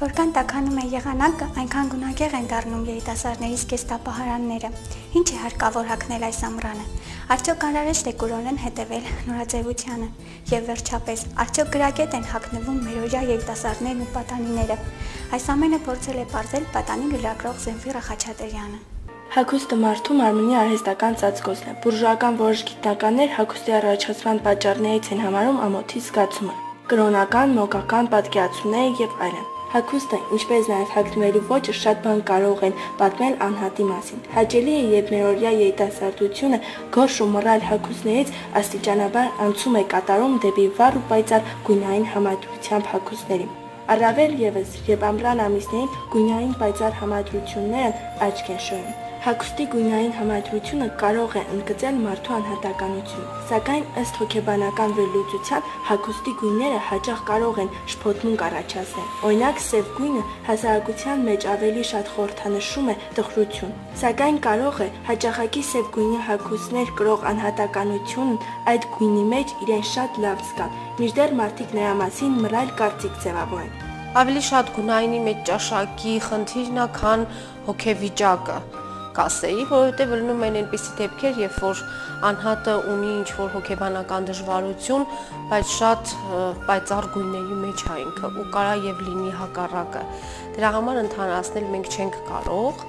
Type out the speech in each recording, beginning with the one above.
Որքան տաքանում է եղանակը, այնքան գունագեղ են դառնում երիտասարդների զգեստապահարանները։ Ինչ է հարկավոր հագնել այս ամռանը։ Արդյոք անհրաժեշտ է կուրորեն հետևել նորաձևությանը։ Եվ վերջապես, արդյոք գրագետ են հագնվում մերօրյա երիտասարդներն ու պատանիները։ Այս ամենը փորձել է պարզել պատանին լրագրող Զենֆիռ Խաչատրյանը։ Հագուստը մարդու մարմնի արհեստական ծածկոցն է։ Բուրժուական որոշ գիտնականներ հագուստի առաջացման պատճառներից են համարում ամոթի զգացումը, կրոնական, մոգական պատկերացումները եւ այլն։ Հագուստը, ինչպես նաև հագնվելու ոճը շատ բան կարող են պատմել անհատի մասին։ Հաճելի է, երբ մերօրյա երիտասարդությունը գորշ ու մռայլ հագուստներից աստիճանաբար անցում է կատարում դեպի վառ ու պայծառ գույնային համադրությամբ հագուստների։ Առավել ևս, երբ ամռան ամիսներին գույնային պայծառ համադրություններն աչք են շոյում։ Հագուստի գույնային համադրությունը կարող է ընդգծել մարդու անհատականությունը, սակայն ըստ հոգեբանական վերլուծության հագուստի գույները հաճախ կարող են շփոթմունք առաջացնել։ Օրինակ, սև գույնը հասարակության մեջ ավելի շատ խորհրդանշում է տխրություն, սակայն կարող է հաճախակի սև գույնի հագուստներ կրող անհատականությունն այդ գույնի մեջ իրեն շատ լավ զգան, մինչդեռ մարդիկ նրա մասին մռայլ կարծիք ձևավորեն։ Ավելի շատ գունայինի մեջ ճաշակի խնդիրն է, քան հոգեվիճակը կասեի, որովհետև լինում են այնպիսի դեպքեր, երբ որ անհատը ունի ինչ-որ հոգեբանական դժվարություն, բայց շատ պայծառ գույների մեջ է ինքը ու կարա եւ լինի հակառակը։ Դրա համար ընդհանրացնել մենք չենք կարող։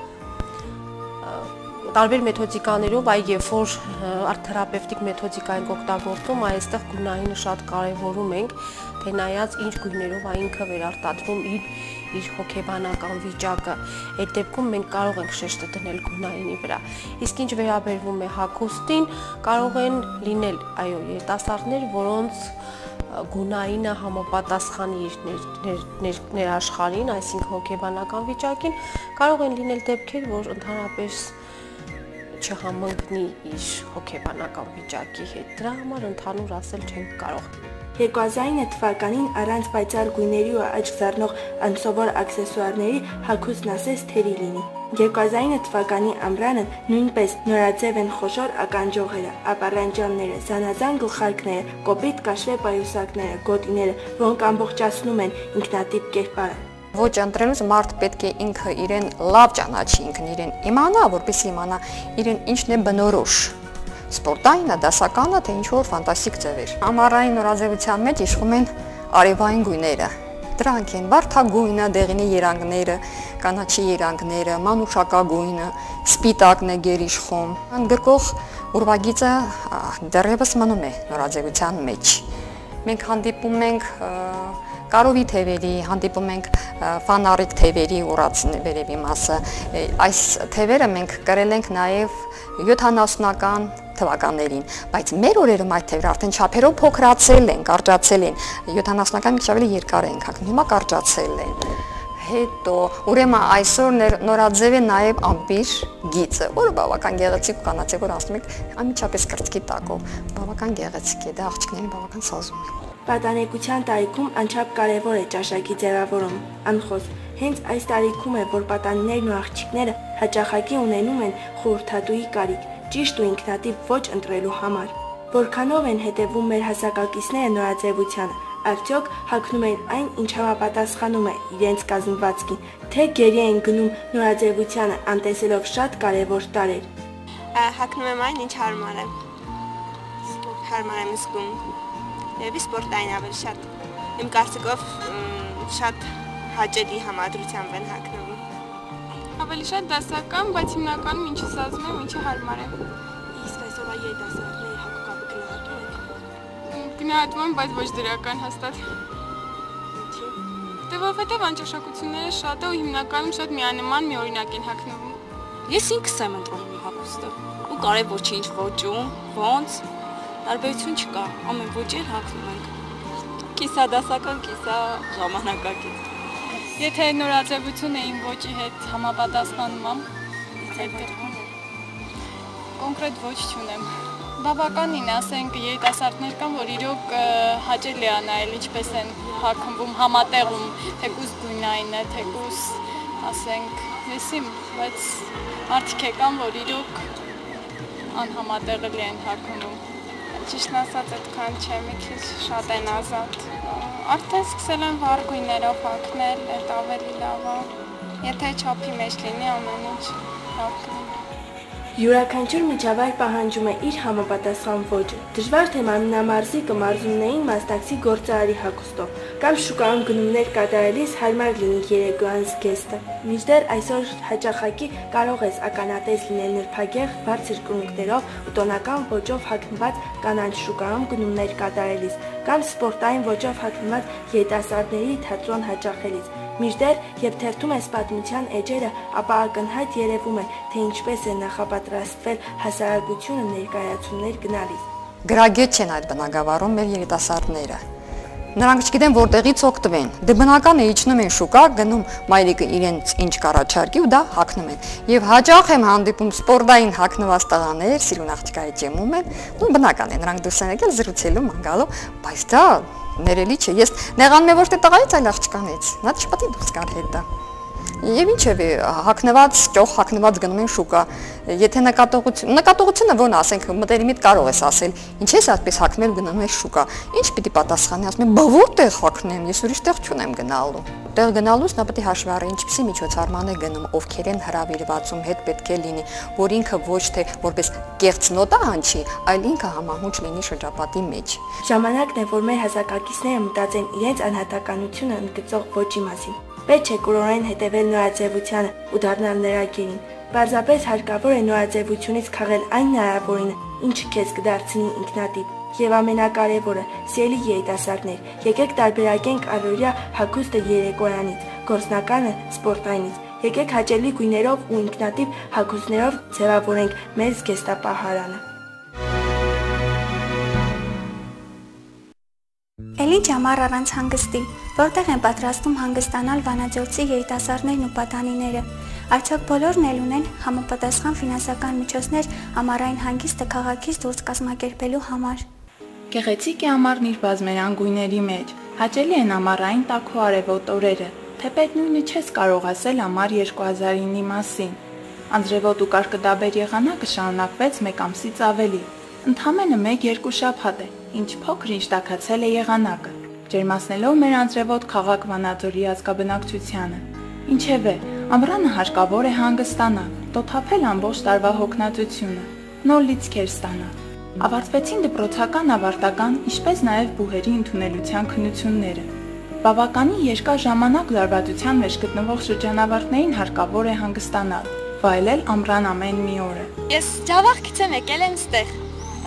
Տարբեր մեթոդիկաներով, այ երբ որ արտ-թերապևտիկ մեթոդիկա ենք օգտագործում, այստեղ գունայինը շատ կարևորում ենք, թե նայած ինչ գույներով ինքը վերարտադրում իր հոգեբանական վիճակը։ Այդ դեպքում մենք կարող ենք շեշտը դնել գունայինի վրա։ Իսկ ինչ վերաբերվում է հագուստին, կարող են լինել, այո, երիտասարդներ, որոնց գունայինը համապատասխանի իր ներաշխարհին, այսինքն հոգեբանական վիճակին, կարող են լինել դեպքեր, որ ընդհանրապես չհամընկնի իր հոգեբանական վիճակի հետ։ Դրա համար ընդհանուր ասել չենք կարող։ 2009 թվականին առանց պայծառ գույների ու աչք զարնող անսովոր աքսեսուարների հագուստն ասես թերի լինի։ 2009 թվականի ամռանը նույնպես նորաձև են խոշոր ականջողերը, ապարանջանները, զանազան գլխարկները, կոպիտ կաշվե պայուսակները, գոտիները, որոնք ամբողջացնում են ինքնատիպ կերպարը։ Ոչ ընտրելուց մարդ պետք է ինքը իրեն լավ ճանաչի, ինքն իրեն իմանա, որպեսզի իմանա իրեն ինչն է բնորոշ։ Սպորտայինը, դասականը, թե ինչ-որ ֆանտաստիկ ձևեր։ Ամառային նորաձևության մեջ իշխում են արևային գույները։ Դրանք են վարդագույնը, դեղինի երանգները, կանաչի երանգները, մանուշակագույնը, սպիտակն է գերիշխում։ Ընդգրկող ուրվագիծը դեռևս մնում է նորաձևության մեջ։ Մենք հանդիպում ենք կարովի թևերի, հանդիպում ենք ֆանարիկ թևերի ուռացների մասը։ Այս թևերը մենք կրել ենք նաև 70-ական թվականներին, բայց մեր օրերում այդ թևերը արդեն չափերով փոքրացել են, կարճացել են, 70-ական մի քիչ ավելի երկար են հագնում, հիմա կարճացել են։ Հետո ուրեմն այսօր նորաձև է նաև ամպիր գիծը, որը բավական գեղեցիկ ու կանացի, որ ասում եք անմիջապես կրծքի տակով, բավական գեղեցիկ է, դա աղջիկներին բավական սազում է։ Պատանեկության տարիքում անչափ կարևոր է ճաշակի ձևավորումը, անխոս։ Հենց այս տարիքում է, որ պատանիներն ու աղջիկները հաճախակի ունենում են խորհրդատուի կարիք, ճիշտ ու ինքնատիպ ոճ ընտրելու համար։ Որքանով են հետևում մեր հասակակիցները նորաձևությանը, արդյոք հագնում են այն, ինչ համապատասխանում է իրենց կազմվածքին, թե գերի են գնում նորաձևությանը, անտեսելով շատ կարևոր տարրեր։ Հագնում եմ այն, ինչ հարմար է։ Հարմար եմ զգում։ Եվ սպորտային ավելի շատ։ Իմ կարծիքով շատ հաճելի համադրությամբ են հագնվում։ Ավելի շատ դասական, բայց հիմնականում ինչը սազում եմ, ինչը հարմար է։ Իսկ այսօրվա երիտասարդների հագուկապը գնահատում եք։ Գնահատում եմ, բայց ոչ դրական հաստատ։ Ինչի՞։ Դե որովհետև անճաշակությունները շատ է ու հիմնականում շատ միանման մի օրինակ են հագնվում։ Ես ինքս եմ ընտրում իմ հագուստը։ Ու կարևոր չի ինչ ոճում, ոնց, տարբերություն չկա, ամեն ոճի հագնում ենք։ Կիսա դասական, կիսա ժամանակակից։ Եթե նորաձևությունը իմ ոճի հետ համապատասխանում եմ, կոնկրետ ոչ չունեմ։ Բավականին, ասենք, երիտասարդներ կան, որ իրոք հաճելի է նայել ինչպես են հագնվում, համատեղում, թեկուզ գույնային է, թեկուզ, ասենք, եսիմ, բայց մարդիկ կան, որ իրոք անհամատեղելի են հագնում։ Ճիշտն ասած, այդքան չէ, մի քիչ շատ են ազատ։ Արդեն սկսել եմ վառ գույներով հագնել, այդ ավելի լավ է։ Եթե չափի մեջ լինի ամեն ինչ լավ կլինի։ Յուրաքանչյուր միջավայր պահանջում է իր համապատասխան ոճը։ Դժվար թե մարմնամարզիկը մարզումներին մասնակցի գործարարի հագուստով, կամ շուկայում գնումներ կատարելիս հարմար լինի երեկոյան զգեստը։ Մինչդեռ այսօր հաճախակի կարող ես ականատես լինել նրբագեղ, բարձր կրունկներով ու տոնական ոճով հագնված կանանց շուկայում գնումներ կատարելիս, կամ սպորտային ոճով հագնված երիտասարդների թատրոն հաճախելիս։ Մինչդեռ, երբ թերթում ես պատմության էջերը, ապա ակնհայտ երևում է, թե ինչպես է նախապատրաստվել հասարակությունը ներկայացումներ գնալիս։ Գրագետ չեն այդ բնագավառում մեր երիտասարդները։ Նրանք չգիտեն որտեղից օգտվեն։ Դե բնական է իջնում են շուկա, գնում մայրիկը իրենց ինչ կառաջարկի ու դա հագնում են։ Եվ հաճախ եմ հանդիպում սպորտային հագնված տղաներ, սիրուն աղջկայի ջեմում են, ու բնական է, նրանք դուրս են եկել զրուցելու, ման գալու, բայց դա ներելի չէ։ Ես նեղանում եմ ոչ թե տղայից, այլ աղջկանից։ Նա չպետք է դուրս գար հետը։ Եվ ինչևէ, հագնված, ճոխ հագնված գնում են շուկա։ Եթե նկատողությունը ո՞ն ասենք, մտերիմիտ կարող ես ասել, ինչ ես այդպես հագնել գնում ես շուկա։ Ինչ պիտի պատասխանի, ասում եմ, բա որտեղ հագնեմ, ես ուրիշ տեղ չունեմ գնալու։ Տեղ գնալուց նա պետք է հաշվի առնի, ինչպիսի միջոցառման է գնում, ովքեր են հրավիրվածում, հետ պետք է լինի, որ ինքը ոչ թե որպես կեղծ նոտա հնչի, այլ ինքը համահունչ լինի շրջապատի մեջ։ Ժամանակն է, որ մեր հասակակիցները մտածեն իրենց անհատականությունը ընդգծող ոճի մասին։ Պետք չէ կուրորեն հետևել նորաձևությանը ու դառնալ նրա գերին։ Պարզապես հարկավոր է նորաձևությունից քաղել այն հնարավորինը, ինչը քեզ կդարձնի ինքնատիպ։ Եվ ամենակարևորը, սիրելի երիտասարդներ, եկեք տարբերակենք առօրյա հագուստը երեկոյանից, գործնականը սպորտայինից։ Եկեք հաճելի գույներով ու ինքնատիպ հագուստներով ձևավորենք մեր զգեստապահարանը։ Էլի ճամառ առանց հանգստի, որտեղ են պատրաստում հանգստանալ Վանաձորցի երիտասարդներն ու պատանիները։ Արդյոք բոլորն էլ ունեն համապատասխան ֆինանսական միջոցներ ամառային հանգիստը քաղաքից դուրս կազմակերպելու համար։ Գեղեցիկ է ամառն իր բազմերանգ գույների մեջ, հաճելի են ամառային տաք ու արևոտ օրերը, թեպետ նույնը չես կարող ասել ամառ 2009-ի մասին։ Անձրևոտ ու կարկդաբեր եղանակը շարունակվեց մեկ ամսից ավելի։ Ընդամենը 1-2 շաբաթ է, ինչ փոքր-ինչ տաքացել է եղանակը, ջերմացնելով մեր անձրևոտ քաղաք Վանաձորի ազգաբնակչությանը։ Ինչևէ, ամռանը հարկավոր է հանգստանալ, տոթափել ամբողջ տարվա հոգնածությունը, նոր լիցքեր ստանալ։ Ավարտվեցին դպրոցական ավարտական, ինչպես նաև բուհերի ընդունելության քննությունները։ Բավականին երկար ժամանակ լարվածության մեջ գտնվող շրջանավարտներին հարկավոր է հանգստանալ, վայելել ամռան ամեն մի օրը։ Ես ջավախքից եմ եկել եմ ստեղ։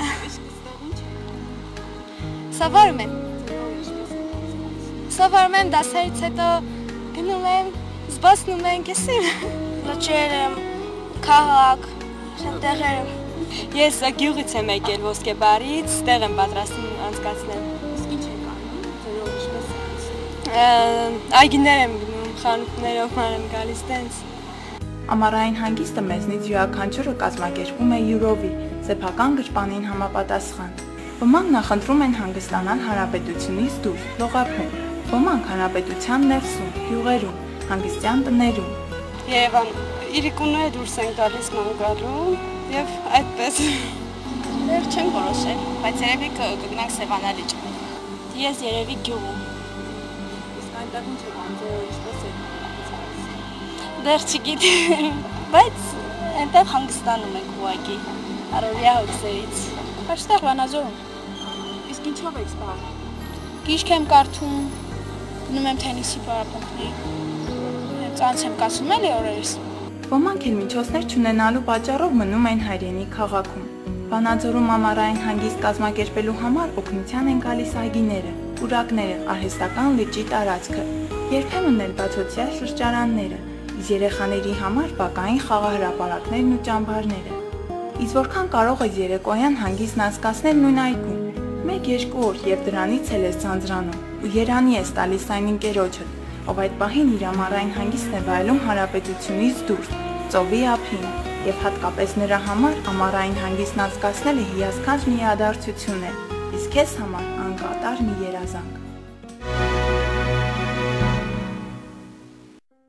Սովորում եմ դասերից հետո գնում եմ, զբոսնում ենք, Լճեր եմ, քաղաք, տեղեր եմ։ Ես գյուղից եմ եկել Ոսկեբարից, ստեղ եմ պատրաստում անցկացնել։ Իսկ ինչ եք անում, ձերով ինչպես։ Այգիներ եմ գնում, խանութներով եմ գալիս տենց։ Ամառային հանգիստը մեզնից յուրաքանչյուրը կազմակերպում է յուրովի, սեփական գրպանին համապատասխան։ Ոմանք նախընտրում են հանգստանալ հանրապետությունից դուրս, լողափում, ոմանք հանրապետության ներսում, յուղերում, հանգստյան տներում։ Երևան իրիկունու է դուրս են գալիս ման գալու եւ այդպես։ Դեռ չեմ որոշել, բայց երևի կգնանք Սևանալիճ։ Ես երևի գյուղում։ Իսկ այնտեղ ինչ եք անում, ինչպես եք։ Դեռ չգիտեմ, բայց այնտեղ հանգստանում ենք ուղղակի առօրյա հոգսերից։ Այստեղ Վանաձորում։ Իսկ ինչով եք զբաղվում։ Գիրք եմ կարդում, գնում եմ թենիսի պարապմունքների։ Ծանց եմ կացում էլի օրերս։ Ոմանք էլ միջոցներ չունենալու պատճառով մնում են հայրենի քաղաքում։ Վանաձորում ամառային հանգիստ կազմակերպելու համար օգնության են գալիս այգիները, պուրակները, արհեստական լճի տարածքը, երբեմն էլ բացօթյա շրջարանները, իսկ երեխաների համար բակային խաղահրապարակներն ու ճամբարները։ Իսկ որքան կարող ես երեկոյան հանգիստն անցկացնել նույն այգում։ 1-2 օր եւ դրանից էլ ես ձանձրանում ու երանի ես տալիս այն ընկերոջդ, ով այդ պահին իր ամառային հանգիստն է վայելում հանրապետությունից դուրս, ծովի ափին, եւ հատկապես նրա համար ամառային հանգիստն անցկացնելը հիասքանչ մի իրադարձություն է, իսկ քեզ համար անկատար մի երազանք։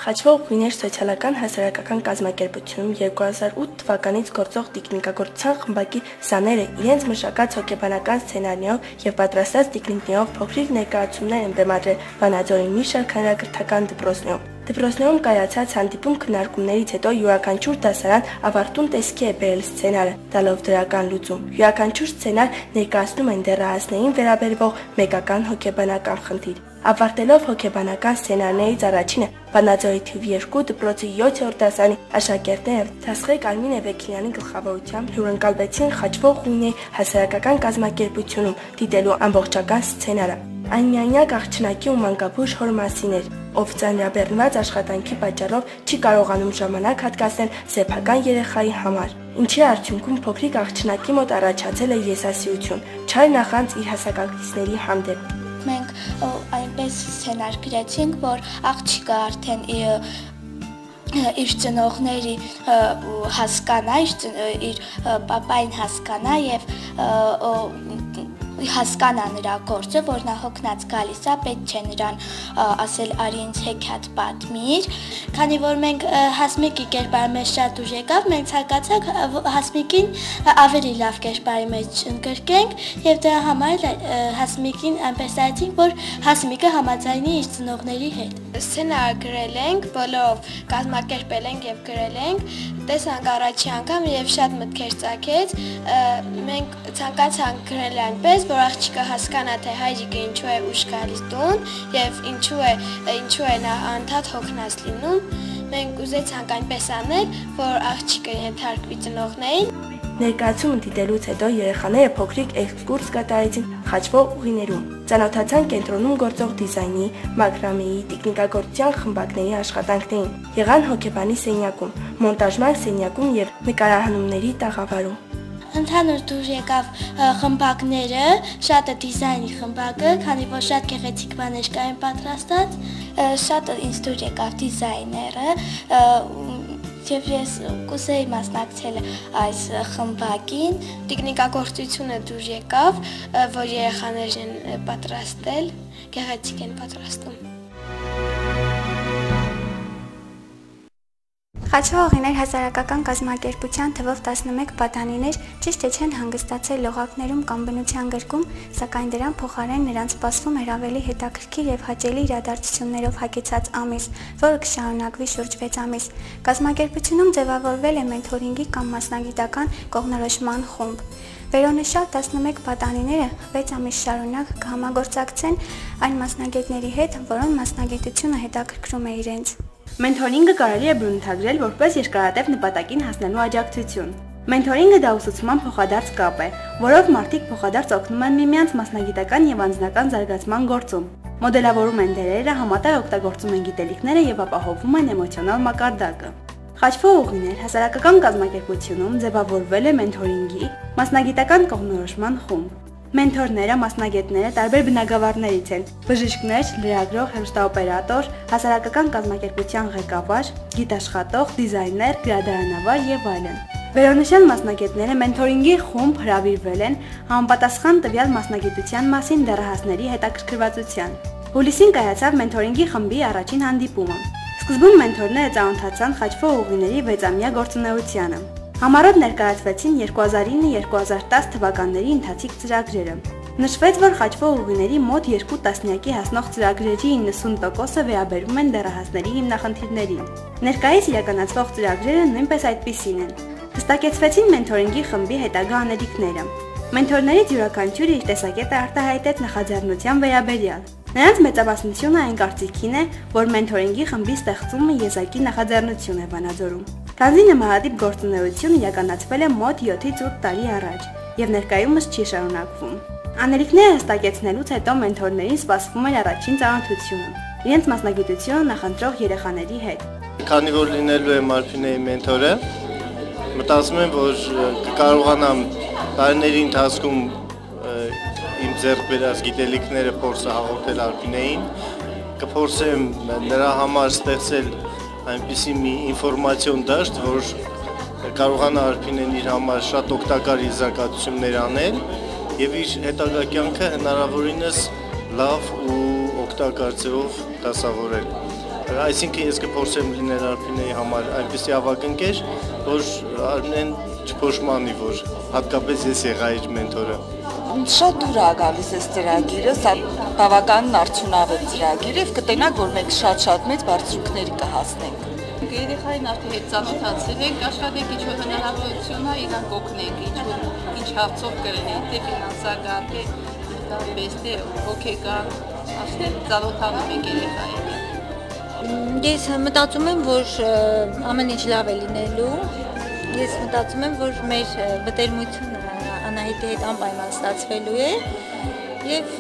Խաչվող ուղիներ սոցիալական հասարակական կազմակերպությունում 2008 թվականից գործող տիկնիկագործության խմբակի սաները իրենց մշակած հոգեբանական սցենարներով եւ պատրաստած տիկնիկներով փոքրիկ ներկայացումներ են բեմադրել Վանաձորի մի շարք հանրակրթական դպրոցներում։ Դպրոցներում կայացած հանդիպում քննարկումներից հետո յուրաքանչյուր դասարան ավարտուն տեսքի է բերել սցենարը, տալով դրական լուծում։ Յուրաքանչյուր սցենար ներկայացնում են դեռահասներին վերաբերվող մեկական հոգեբանական խնդիր։ Ավարտելով հոգեբանական սցենարներից առաջինը Վանաձորի թիվ 2 դպրոցի 7-րդ դասարանի աշակերտները Թասխեկ Արմին Էվեկլյանի գլխավորությամբ հյուրընկալվեցին Խաչվող ուղիների հասարակական կազմակերպությունում դիտելու ամբողջական սցենարը։ Այն միայնակ աղջնակի ու մանկապուր հոր մասին էր, ով ծանրաբեռնված աշխատանքի պատճառով չի կարողանում ժամանակ հատկացնել սեփական երեխայի համար, ինչի արդյունքում փոքրիկ աղջնակի մոտ առաջացել է եսասիրություն, չար նախանձ իր հասակակիցների հանդեպ։ Մենք այնպես սցենար գրեցինք, որ աղջիկը արդեն իր ծնողների հասկանա, իր պապային հասկանա եւ հասկանա նրա գործը, որ նա հոգնած գալիս է, պետք չէ նրան ասել արի ինձ հեքիաթ պատմիր, քանի որ մենք Հասմիկի կերպարի մեջ շատ ուժ եկավ, մենք ցանկացանք Հասմիկին ավելի լավ կերպարի մեջ ընդգրկենք եւ դրա համար Հասմիկին այնպես արեցինք, որ Հասմիկը համաձայնի իր ծնողների հետ։ Սցենար գրել ենք, բոլորով կազմակերպել ենք եւ գրել ենք, տեսանք առաջի անգամ եւ շատ մտքեր ծագեց, մենք ցանկացանք գրել այնպես, որ աղջիկը հասկանա, թե հայրիկը ինչու է ուշ գալիս տուն եւ ինչու է նա անդադ հոգնած լինում։ Մենք ուզեցանք այնպես անել, որ աղջիկը ենթարկվի ծնողներին։ Ներկայացումը դիտելուց հետո երեխաները փոքրիկ էքսկուրս կատարեցին Խաչվող ուղիներում, ծանոթացան կենտրոնում գործող դիզայնի, մակրամեի, տիկնիկագործության խմբակների աշխատանքներին, եղան հոգեբանի սենյակում, մոնտաժման սենյակում եւ նկարահանումների տաղավարում։ Ընդհանուր դուր եկավ խմբակները, շատը դիզայնի խմբակը, քանի որ շատ գեղեցիկ բաներ կային պատրաստած, շատը ինձ դուր եկավ դիզայները, եւ ես կուզեի մասնակցել այս խմբակին։ Տիկնիկագործությունը դուր եկավ, որ երեխաներն են պատրաստել, գեղեցիկ են պատրաստում։ Խաչվող ուղիներ հասարակական կազմակերպության թվով 11 պատանիներ ճիշտ է չեն հանգստացել լողակներում կամ բնության գրկում, սակայն դրան փոխարեն նրանց սպասվում էր ավելի հետաքրքիր եւ հաճելի իրադարձություններով հագեցած ամիս, որը կշարունակվի շուրջ 6 ամիս։ Կազմակերպությունում ձևավորվել է մենթորինգի կամ մասնագիտական կողմնորոշման խումբ։ Վերոնշյալ 11 պատանիները 6 ամիս շարունակ կհամագործակցեն այն մասնագետների հետ, որոնց մասնագիտությունը հետաքրքրում է իրենց։ Մենթորինգը կարելի է բնութագրել որպես երկարատև նպատակին հասնելու աջակցություն։ Մենթորինգը դա ուսուցման փոխադարձ կապ է, որով մարդիկ փոխադարձ օգնում են միմյանց մասնագիտական եւ անձնական զարգացման գործում։ Մոդելավորում են դերերը, համատեղ օգտագործում են գիտելիքները եւ ապահովում են էմոցիոնալ մակարդակը։ Խաչվող ուղիներ հասարակական կազմակերպությունում ձևավորվել է մենթորինգի մասնագիտական կողմնորոշման խումբ։ Մենթորները, մասնագետները տարբեր բնագավառներից են՝ բժիշկներ, լրագրող, հեռուստաօպերատոր, հասարակական կազմակերպության ղեկավար, գիտաշխատող, դիզայներ, գրադարանավար եւ այլն։ Վերոնշյալ մասնագետները մենթորինգի խումբ հրավիրվել են համապատասխան տվյալ մասնագիտության մասին դեռահասների հետաքրքրվածության։ Հուլիսին կայացավ մենթորինգի խմբի առաջին հանդիպումը։ Սկզբում մենթորները ծանոթացան Խաչվող ուղիների 6-ամյա գործունեությանը։ Համառոտ ներկայացվեցին 2009-2010 թվականների ընթացիկ ծրագրերը։ Նշվեց, որ Խաչվող ուղիների մոտ 2 տասնյակի հասնող ծրագրերի 90%-ը վերաբերում են դեռահասների հիմնախնդիրներին։ Ներկայիս իրականացվող ծրագրերը նույնպես այդպիսին են։ Հստակեցվեցին մենթորինգի խմբի հետագա անելիքները։ Մենթորներից յուրաքանչյուրը իր տեսակետը արտահայտեց նախաձեռնության վերաբերյալ։ Նրանց մեծամասնությունը այն կարծիքին է, որ մենթորինգի խմբի ստեղծումը եզակի նախաձեռնություն է Վանաձորում։ Քանզի նմանատիպ գործունեություն իրականացվել է մոտ 7-ից 8 տարի առաջ եւ ներկայումս չի շարունակվում։ Անելիքները հստակեցնելուց հետո մենթորներին սպասվում էր առաջին ծանոթությունը, իրենց մասնագիտությունը նախընտրող երեխաների հետ։ Քանի որ լինելու եմ Արփինեի մենթորը, մտածում եմ, որ կկարողանամ տարիների ընթացքում իմ ձեռք բերած գիտելիքները փորձը հաղորդել Արփինեին, կփորձեմ նրա համար ստեղծել այնպիսի մի ինֆորմացիոն դաշտ, որ կարողանա Արփինեն իր համար շատ օգտակար եզրակացություններ անել եւ իր հետագա կյանքը հնարավորինս լավ ու օգտակար ձևով դասավորել։ Այսինքն ես կփորձեմ լինել Արփինեի համար այնպեսի ավագ ընկեր, որ Արմենեն չփոշմանի, որ հատկապես ես եղա իր մենթորը։ Շատ դուր է գալիս այս ծրագիրը, սա բավականին արդյունավետ ծրագիր է, կտենակ, որ մենք շատ մեծ բարձրությունների կհասնենք։ Երեխային արդեն հետ ծանոթացել ենք, աշխատենք ինչ-որ հնարավորություն է, իրանք օգնենք, ինչ հարցով կրնենք, թե ֆինանսական, թե պես, թե հոգեկան, արդեն ծանոթանում ենք երեխային։ Ես մտածում եմ, որ ամեն ինչ լավ է լինելու, ես մտածում եմ, որ մեր բտերմությունը Անահիտի հետ անպայման ստացվելու է և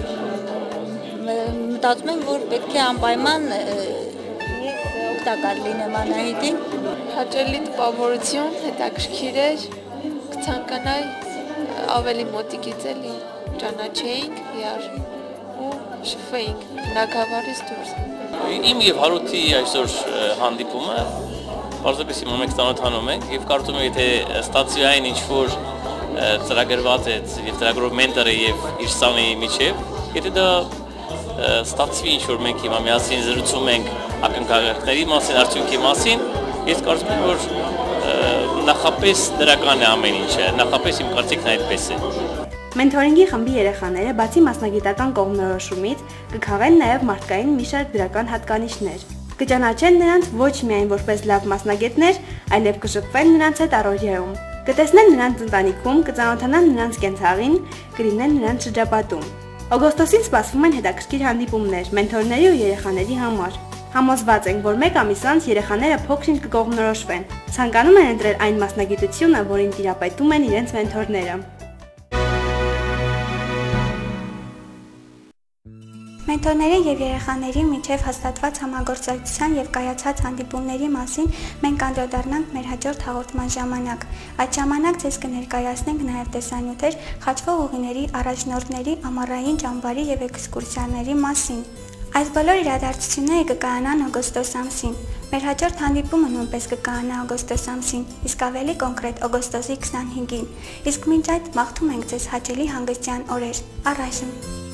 մտածում եմ, որ պետք է անպայման օգտակար լինեմ Անահիտին։ Հաճելի տպավորություն, հետաքրքիր էր, կցանկանայի ավելի մոտիկից էլի ճանաչեինք իրար ու շփվեինք բնակավարից դուրս։ Իմ և Հարութի այսօր հանդիպումը պարզապես հիմա մենք ծանոթանում ենք և կարծում եմ, եթե ստացիային ինչ-որ ծրագրված է և ծրագրով մենտորը և իր սամի միջև, եթե դա ստացվի ինչ-որ մենք հիմա միասին զրուցում ենք ակնկալիքների մասին, արդյունքի մասին, ես կարծում եմ, որ նախապես դրական է ամեն ինչը, նախապես իմ կարծիքն այդպես է։ Մենթորինգի խմբի երեխաները բացի մասնագիտական կողմնորոշումից կքաղեն նաև մարդկային մի շարք դրական հատկանիշներ։ Կճանաչեն նրանց ոչ միայն որպես լավ մասնագետներ, այլև կշփվեն նրանց հետ առօրյայում։ Կտեսնեն նրանց ընտանիքում, կծանոթանան նրանց կենցաղին, կլինեն նրանց շրջապատում։ Օգոստոսին սպասվում են հետաքրքիր հանդիպումներ մենթորների ու երեխաների համար։ Համոզված ենք, որ մեկ ամիս անց երեխաները փոքրինչ կկողմնորոշվեն, ցանկանում են ընտրել այն մասնագիտությունը, որին տիրապետում են իրենց մենթորները։ Մենթորների և երեխաների միջև հաստատված համագործակցության և կայացած հանդիպումների մասին մենք անդրադառնանք մեր հաջորդ հաղորդման ժամանակ։ Այդ ժամանակ ձեզ կներկայացնենք նաև տեսանյութեր խաչվող ուղիների առաջնորդների, ամառային ճամբարի և էքսկուրսիաների մասին։ Այս բոլոր իրադարձությունները կկայանան օգոստոս ամսին։ Մեր հաջորդ հանդիպումը նույնպես կկայանա օգոստոս ամսին, իսկ ավելի կոնկրետ օգոստոսի 25-ին։ Իսկ մինչ այդ մաղթում ենք ձեզ հաճելի հանգստյան օրեր։ Առայժմ